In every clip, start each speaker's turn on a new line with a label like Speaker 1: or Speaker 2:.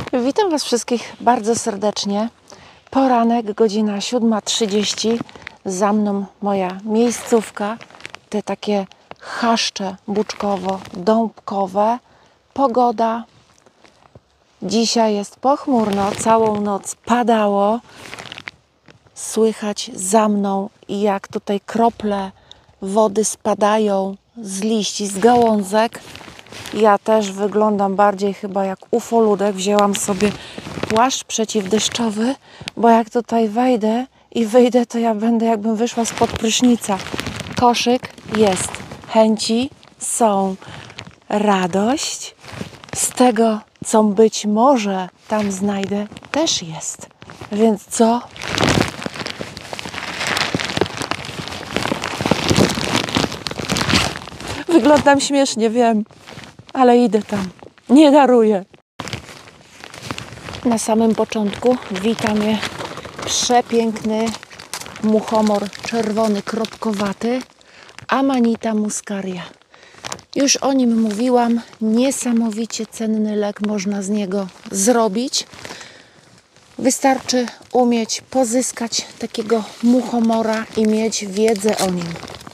Speaker 1: Witam Was wszystkich bardzo serdecznie. Poranek, godzina 7:30. Za mną moja miejscówka. Te takie chaszcze buczkowo-dąbkowe. Pogoda. Dzisiaj jest pochmurno. Całą noc padało. Słychać za mną, jak tutaj krople wody spadają z liści, z gałązek. Ja też wyglądam bardziej chyba jak ufoludek. Wzięłam sobie płaszcz przeciwdeszczowy, bo jak tutaj wejdę i wyjdę, to ja będę jakbym wyszła spod prysznica. Koszyk jest, chęci są, radość z tego, co być może tam znajdę, też jest. Więc co? Wyglądam śmiesznie, wiem, ale idę tam. Nie daruję. Na samym początku wita mnie przepiękny muchomor czerwony, kropkowaty, Amanita muscaria. Już o nim mówiłam. Niesamowicie cenny lek można z niego zrobić. Wystarczy umieć pozyskać takiego muchomora i mieć wiedzę o nim.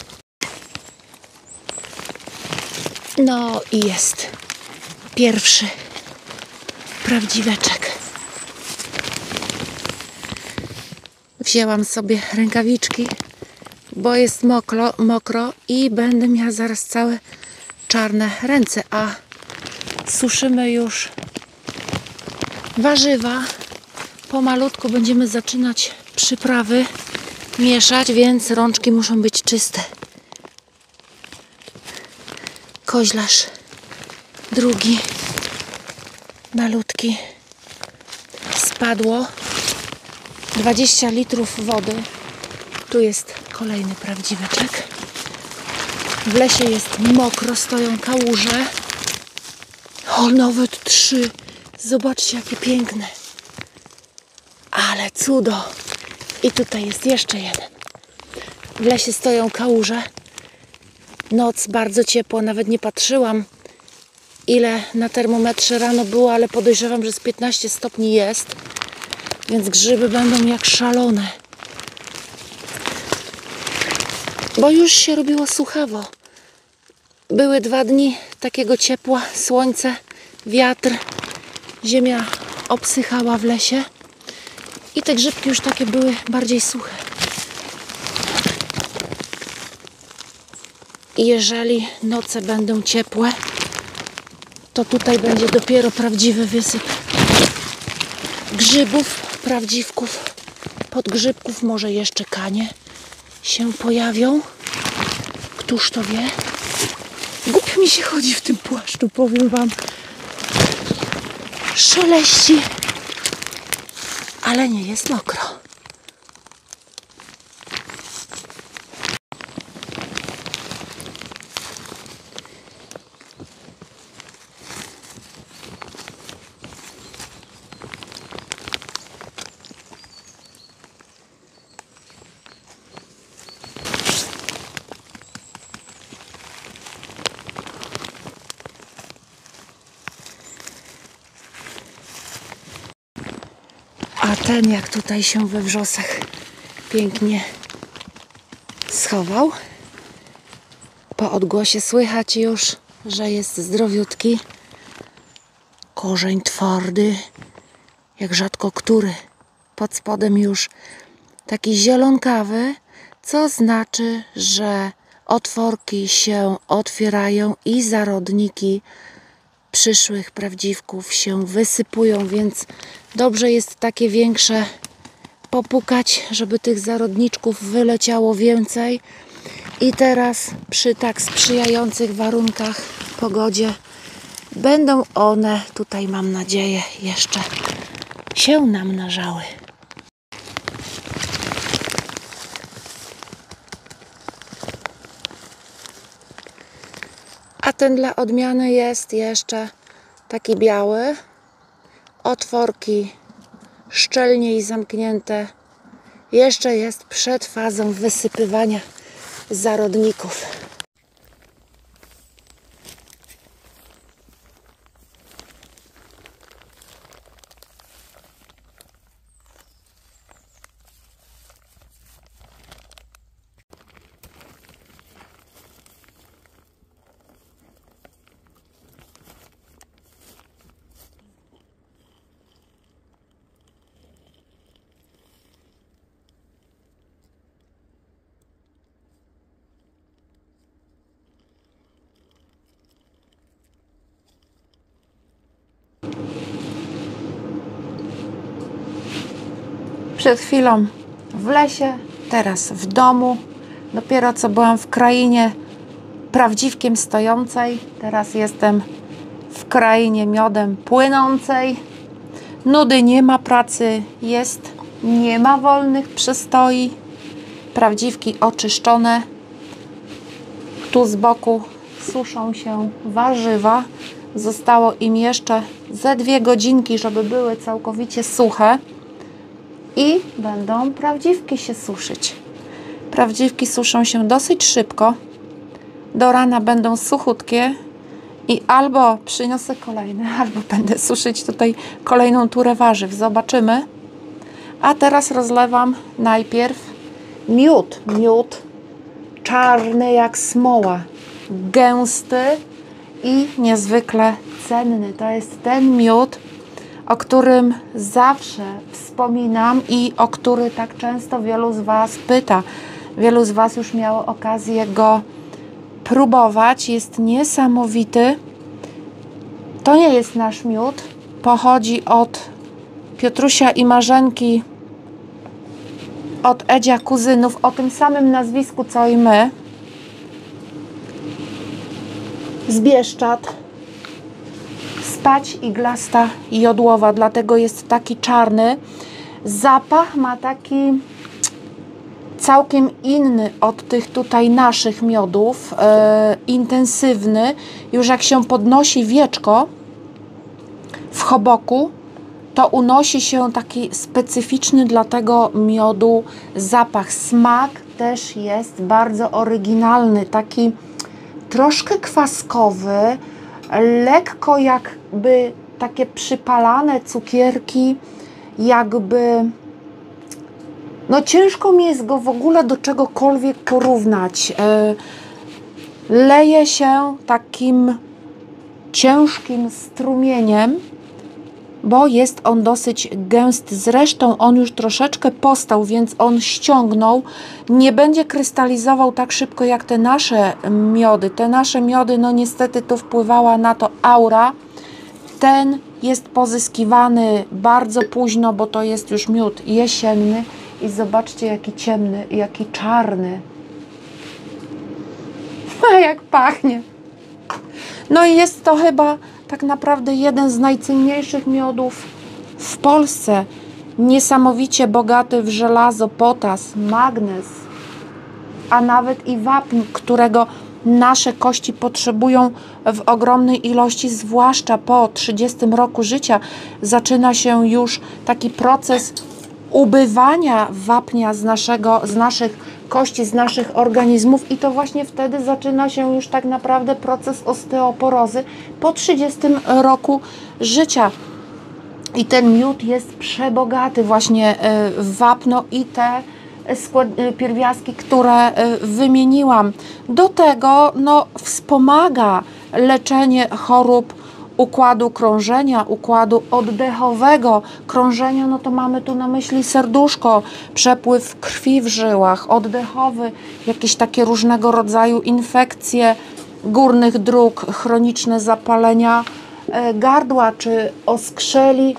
Speaker 1: No i jest pierwszy prawdziweczek. Wzięłam sobie rękawiczki, bo jest mokro i będę miała zaraz całe czarne ręce, a suszymy już warzywa. Pomalutku będziemy zaczynać przyprawy mieszać, więc rączki muszą być czyste. Koźlarz drugi, malutki, spadło 20 litrów wody. Tu jest kolejny prawdziweczek. W lesie jest mokro, stoją kałuże. O, nawet 3. Zobaczcie, jakie piękne. Ale cudo. I tutaj jest jeszcze jeden. W lesie stoją kałuże. Noc bardzo ciepło, nawet nie patrzyłam, ile na termometrze rano było, ale podejrzewam, że z 15 stopni jest, więc grzyby będą jak szalone. Bo już się robiło suchawo. Były 2 dni takiego ciepła, słońce, wiatr, ziemia obsychała w lesie i te grzybki już takie były bardziej suche. I jeżeli noce będą ciepłe, to tutaj będzie dopiero prawdziwy wysyp grzybów, prawdziwków, podgrzybków, może jeszcze kanie się pojawią. Któż to wie? Głupio mi się chodzi w tym płaszczu, powiem Wam. Szeleści, ale nie jest mokro. A ten jak tutaj się we wrzosach pięknie schował. Po odgłosie słychać już, że jest zdrowiutki. Korzeń twardy, jak rzadko który. Pod spodem już taki zielonkawy, co znaczy, że otworki się otwierają i zarodniki przyszłych prawdziwków się wysypują, więc dobrze jest takie większe popukać, żeby tych zarodniczków wyleciało więcej. I teraz przy tak sprzyjających warunkach, pogodzie, będą one, tutaj mam nadzieję, jeszcze się namnażały. A ten dla odmiany jest jeszcze taki biały. Otworki szczelniej zamknięte. Jeszcze jest przed fazą wysypywania zarodników. Przed chwilą w lesie, teraz w domu. Dopiero co byłam w krainie prawdziwkiem stojącej. Teraz jestem w krainie miodem płynącej. Nudy nie ma, pracy jest, nie ma wolnych przystoi. Prawdziwki oczyszczone. Tu z boku suszą się warzywa. Zostało im jeszcze ze 2 godzinki, żeby były całkowicie suche. I będą prawdziwki się suszyć. Prawdziwki suszą się dosyć szybko. Do rana będą suchutkie. I albo przyniosę kolejne, albo będę suszyć tutaj kolejną turę warzyw. Zobaczymy. A teraz rozlewam najpierw miód. Miód czarny jak smoła. Gęsty i niezwykle cenny. To jest ten miód, o którym zawsze wspominam i o który tak często wielu z Was pyta. Wielu z Was już miało okazję go próbować. Jest niesamowity. To nie jest nasz miód. Pochodzi od Piotrusia i Marzenki, od Edzia kuzynów, o tym samym nazwisku co i my. Z Bieszczad. Spać iglasta jodłowa, dlatego jest taki czarny. Zapach ma taki całkiem inny od tych tutaj naszych miodów, intensywny. Już jak się podnosi wieczko w choboku, to unosi się taki specyficzny dla tego miodu zapach. Smak też jest bardzo oryginalny, taki troszkę kwaskowy, lekko jakby takie przypalane cukierki, jakby no ciężko mi jest go w ogóle do czegokolwiek porównać. Leje się takim ciężkim strumieniem, bo jest on dosyć gęsty. Zresztą on już troszeczkę postał, więc on ściągnął. Nie będzie krystalizował tak szybko jak te nasze miody. Te nasze miody, no niestety tu wpływała na to aura. Ten jest pozyskiwany bardzo późno, bo to jest już miód jesienny. I zobaczcie, jaki ciemny, jaki czarny. A jak pachnie. No i jest to chyba tak naprawdę jeden z najcenniejszych miodów w Polsce. Niesamowicie bogaty w żelazo, potas, magnez, a nawet i wapń, którego nasze kości potrzebują w ogromnej ilości, zwłaszcza po 30 roku życia. Zaczyna się już taki proces ubywania wapnia z naszych kości, z naszych organizmów i to właśnie wtedy zaczyna się już tak naprawdę proces osteoporozy po 30 roku życia. I ten miód jest przebogaty właśnie w wapno i te pierwiastki, które wymieniłam. Do tego no, wspomaga leczenie chorób układu krążenia, układu oddechowego. Krążenia, no to mamy tu na myśli serduszko, przepływ krwi w żyłach, oddechowy, jakieś takie różnego rodzaju infekcje górnych dróg, chroniczne zapalenia gardła czy oskrzeli.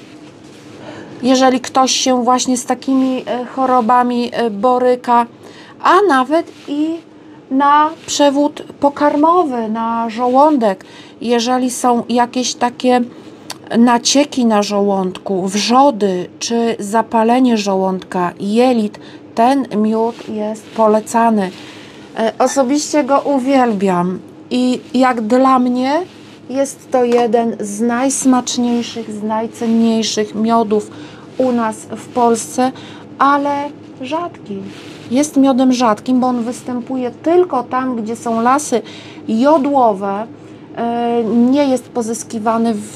Speaker 1: Jeżeli ktoś się właśnie z takimi chorobami boryka, a nawet i na przewód pokarmowy, na żołądek. Jeżeli są jakieś takie nacieki na żołądku, wrzody czy zapalenie żołądka, jelit, ten miód jest polecany. Osobiście go uwielbiam i jak dla mnie jest to jeden z najsmaczniejszych, z najcenniejszych miodów u nas w Polsce, ale rzadki. Jest miodem rzadkim, bo on występuje tylko tam, gdzie są lasy jodłowe. Nie jest pozyskiwany w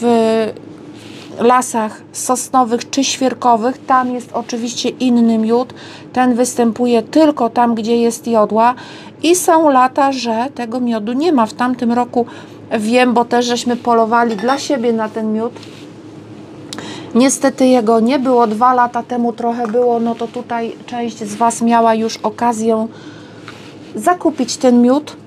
Speaker 1: lasach sosnowych czy świerkowych. Tam jest oczywiście inny miód. Ten występuje tylko tam, gdzie jest jodła. I są lata, że tego miodu nie ma. W tamtym roku wiem, bo też żeśmy polowali dla siebie na ten miód. Niestety jego nie było. 2 lata temu trochę było. No to tutaj część z Was miała już okazję zakupić ten miód.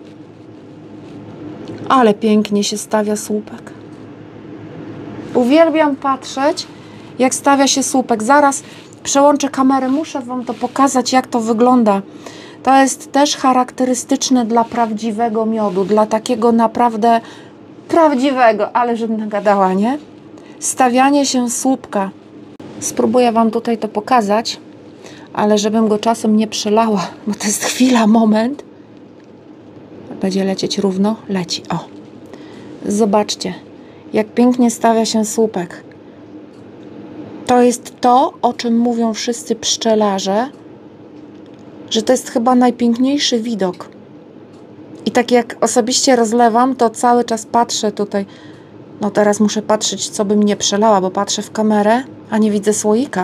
Speaker 1: Ale pięknie się stawia słupek. Uwielbiam patrzeć, jak stawia się słupek. Zaraz Przełączę kamerę, muszę Wam to pokazać, jak to wygląda. To jest też charakterystyczne dla prawdziwego miodu, dla takiego naprawdę prawdziwego, ale żebym nagadała, nie? Stawianie się słupka. Spróbuję Wam tutaj to pokazać, ale żebym go czasem nie przelała, bo to jest chwila, moment. Będzie lecieć równo? Leci, o. Zobaczcie, jak pięknie stawia się słupek. To jest to, o czym mówią wszyscy pszczelarze, że to jest chyba najpiękniejszy widok. I tak jak osobiście rozlewam, to cały czas patrzę tutaj. No teraz muszę patrzeć, co bym nie przelała, bo patrzę w kamerę, a nie widzę słoika.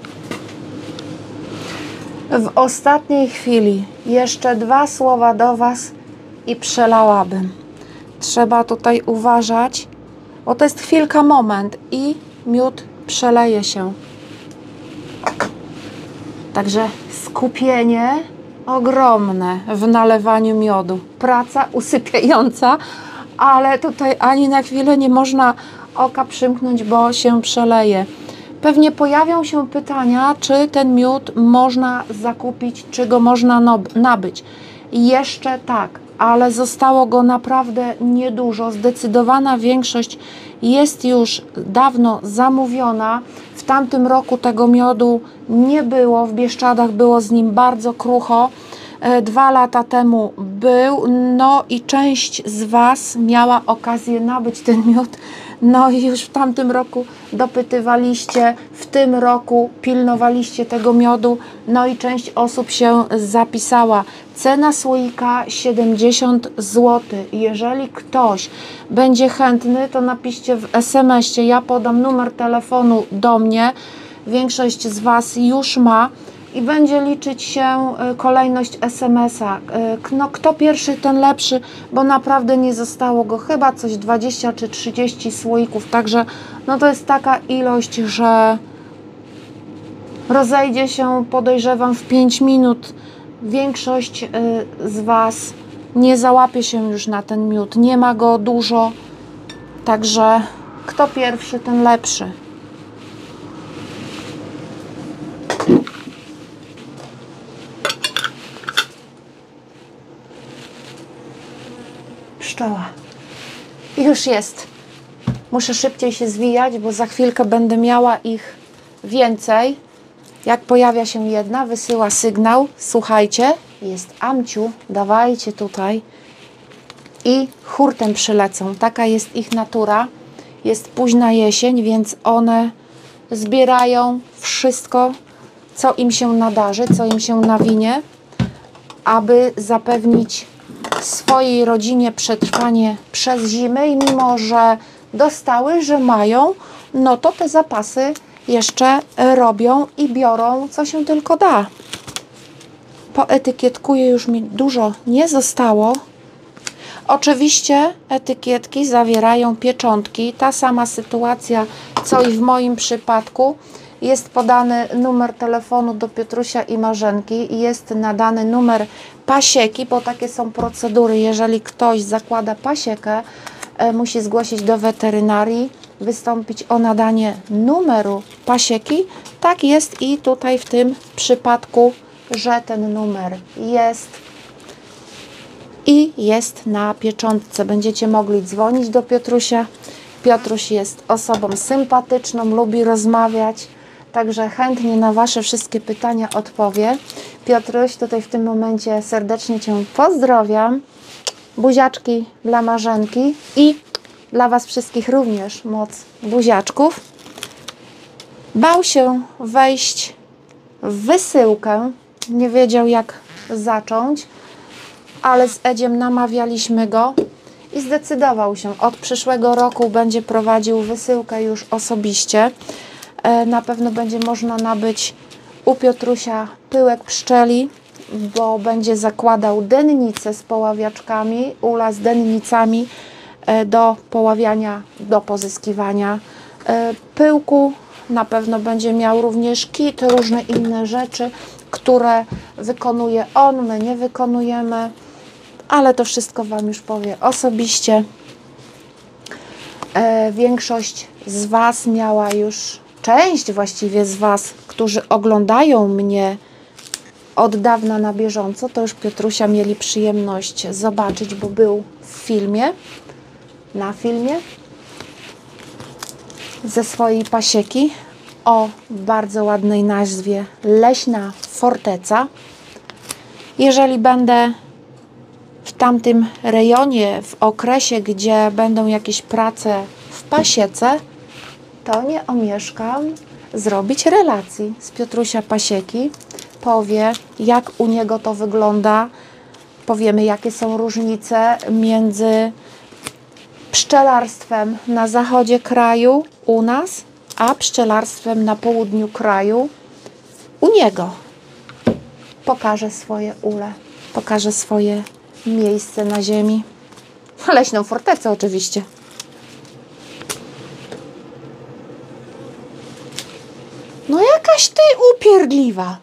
Speaker 1: W ostatniej chwili jeszcze 2 słowa do Was i przelałabym. Trzeba tutaj uważać, bo to jest chwilka, moment i miód przeleje się. Także skupienie ogromne w nalewaniu miodu. Praca usypiająca, ale tutaj ani na chwilę nie można oka przymknąć, bo się przeleje. Pewnie pojawią się pytania, czy ten miód można zakupić, czy go można nabyć. Jeszcze tak, ale zostało go naprawdę niedużo. Zdecydowana większość jest już dawno zamówiona. W tamtym roku tego miodu nie było, w Bieszczadach było z nim bardzo krucho. 2 lata temu był, no i część z Was miała okazję nabyć ten miód. No i już w tamtym roku dopytywaliście, w tym roku pilnowaliście tego miodu, no i część osób się zapisała. Cena słoika 70 zł. Jeżeli ktoś będzie chętny, to napiszcie w SMS-ie, ja podam numer telefonu do mnie. Większość z Was już ma i będzie liczyć się kolejność SMS-a. No, kto pierwszy, ten lepszy, bo naprawdę nie zostało go chyba coś 20 czy 30 słoików, także no to jest taka ilość, że rozejdzie się, podejrzewam, w 5 minut. Większość z Was nie załapie się już na ten miód, nie ma go dużo, także kto pierwszy, ten lepszy. Pszczoła. Już jest. Muszę szybciej się zwijać, bo za chwilkę będę miała ich więcej. Jak pojawia się jedna, wysyła sygnał. Słuchajcie, jest Amciu, dawajcie tutaj. I hurtem przylecą. Taka jest ich natura. Jest późna jesień, więc one zbierają wszystko, co im się nadarzy, co im się nawinie, aby zapewnić swojej rodzinie przetrwanie przez zimę i mimo, że dostały, że mają, no to te zapasy jeszcze robią i biorą, co się tylko da. Poetykietkuję, już mi dużo nie zostało. Oczywiście etykietki zawierają pieczątki. Ta sama sytuacja, co i w moim przypadku. Jest podany numer telefonu do Piotrusia i Marzenki i jest nadany numer pasieki, bo takie są procedury. Jeżeli ktoś zakłada pasiekę, musi zgłosić do weterynarii, wystąpić o nadanie numeru pasieki. Tak jest i tutaj w tym przypadku, że ten numer jest i jest na pieczątce. Będziecie mogli dzwonić do Piotrusia. Piotruś jest osobą sympatyczną, lubi rozmawiać, także chętnie na Wasze wszystkie pytania odpowie. Piotruś, tutaj w tym momencie serdecznie Cię pozdrawiam. Buziaczki dla Marzenki i dla Was wszystkich również moc buziaczków. Bał się wejść w wysyłkę, nie wiedział jak zacząć, ale z Edziem namawialiśmy go i zdecydował się. Od przyszłego roku będzie prowadził wysyłkę już osobiście. Na pewno będzie można nabyć u Piotrusia pyłek pszczeli, bo będzie zakładał dennicę z poławiaczkami, ula z dennicami do poławiania, do pozyskiwania pyłku. Na pewno będzie miał również kit, różne inne rzeczy, które wykonuje on, my nie wykonujemy, ale to wszystko Wam już powie osobiście. Większość z Was miała już część właściwie z Was, którzy oglądają mnie od dawna na bieżąco, to już Piotrusia mieli przyjemność zobaczyć, bo był w filmie, na filmie ze swojej pasieki o bardzo ładnej nazwie Leśna Forteca. Jeżeli będę w tamtym rejonie, w okresie, gdzie będą jakieś prace w pasiece, to nie omieszkam zrobić relacji z Piotrusia Pasieki. Powie, jak u niego to wygląda. Powiemy, jakie są różnice między pszczelarstwem na zachodzie kraju u nas, a pszczelarstwem na południu kraju u niego. Pokażę swoje ule, pokażę swoje miejsce na ziemi. Leśną fortecę oczywiście. No jakaś ty upierdliwa.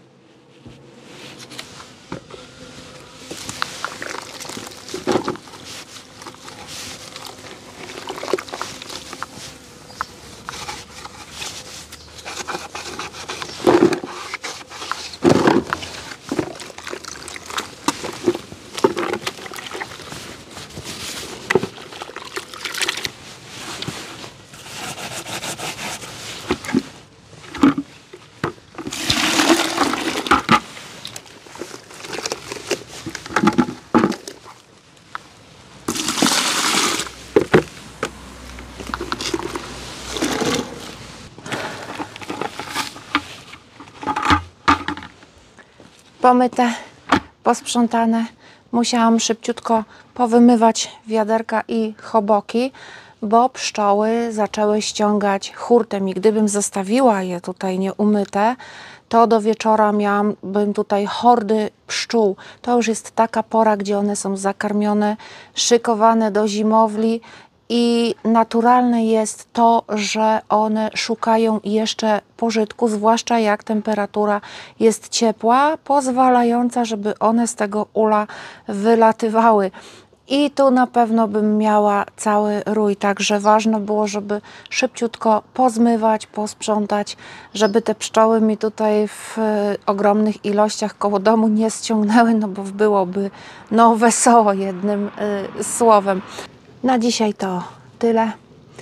Speaker 1: Pomyte, posprzątane. Musiałam szybciutko powymywać wiaderka i choboki, bo pszczoły zaczęły ściągać hurtem i gdybym zostawiła je tutaj nieumyte, to do wieczora miałabym tutaj hordy pszczół. To już jest taka pora, gdzie one są zakarmione, szykowane do zimowli i naturalne jest to, że one szukają jeszcze pożytku, zwłaszcza jak temperatura jest ciepła, pozwalająca, żeby one z tego ula wylatywały. I tu na pewno bym miała cały rój, także ważne było, żeby szybciutko pozmywać, posprzątać, żeby te pszczoły mi tutaj w ogromnych ilościach koło domu nie ściągnęły, no bo byłoby no wesoło jednym słowem. Na dzisiaj to tyle.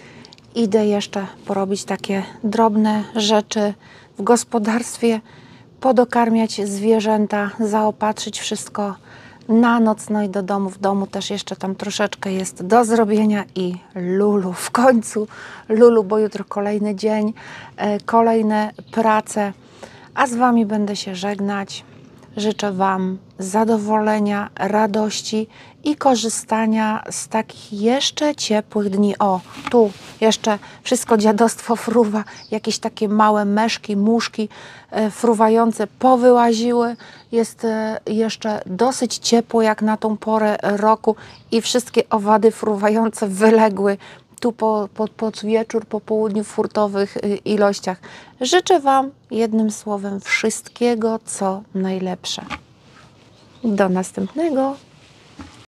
Speaker 1: Idę jeszcze porobić takie drobne rzeczy w gospodarstwie, podokarmiać zwierzęta, zaopatrzyć wszystko na noc, no i do domu. W domu też jeszcze tam troszeczkę jest do zrobienia i Lulu. W końcu Lulu, bo jutro kolejny dzień, kolejne prace. A z Wami będę się żegnać. Życzę Wam zadowolenia, radości i korzystania z takich jeszcze ciepłych dni. O, tu jeszcze wszystko dziadostwo fruwa, jakieś takie małe meszki, muszki fruwające powyłaziły. Jest jeszcze dosyć ciepło jak na tą porę roku i wszystkie owady fruwające wyległy tu pod wieczór, po południu w furtowych ilościach. Życzę Wam jednym słowem wszystkiego, co najlepsze. Do następnego.